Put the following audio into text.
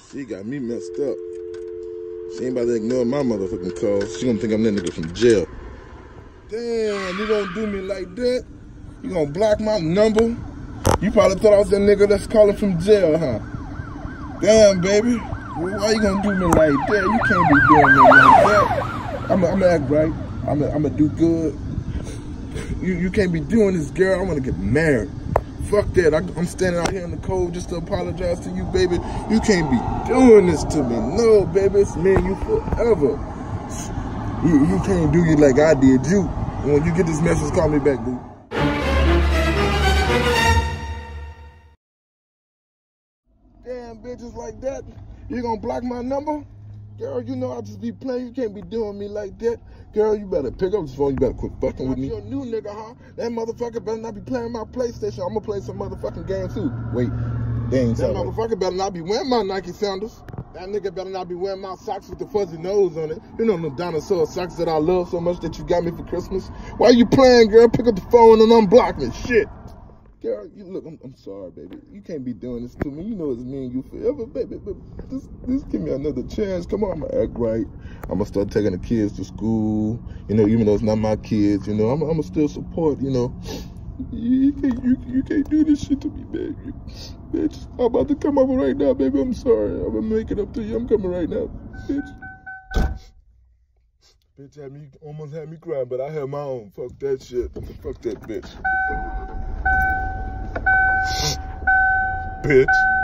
She got me messed up. She ain't about to ignore my motherfucking calls. She gonna think I'm that nigga from jail. Damn, you gonna do me like that? You gonna block my number? You probably thought I was that nigga that's calling from jail, huh? Damn, baby. Why you gonna do me like that? You can't be doing me like that. I'ma act right. I'ma do good. You can't be doing this, girl. I wanna get married. Fuck that. I'm standing out here in the cold just to apologize to you, baby. You can't be doing this to me. No, baby. It's me and you forever. You can't do you like I did you. When you get this message, call me back, boo. Damn, bitches like that. You gonna block my number? Girl, you know I just be playing. You can't be doing me like that. Girl, you better pick up the phone. You better quit fucking with me. You're a new nigga, huh? That motherfucker better not be playing my PlayStation. I'm gonna play some motherfucking game too. Wait, dang, that motherfucker better not be wearing my Nike sandals. That nigga better not be wearing my socks with the fuzzy nose on it. You know them dinosaur socks that I love so much that you got me for Christmas. Why you playing, girl? Pick up the phone and unblock me. Shit. Girl, you look, I'm sorry, baby. You can't be doing this to me. You know it's me and you forever, baby. But just give me another chance. Come on, I'm gonna act right. I'm gonna start taking the kids to school. You know, even though it's not my kids, you know, I'm gonna still support, you know. You can't do this shit to me, baby. Bitch, I'm about to come over right now, baby. I'm sorry. I'm gonna make it up to you. I'm coming right now, bitch. Bitch almost had me crying, but I had my own. Fuck that shit. Fuck that bitch. Bitch.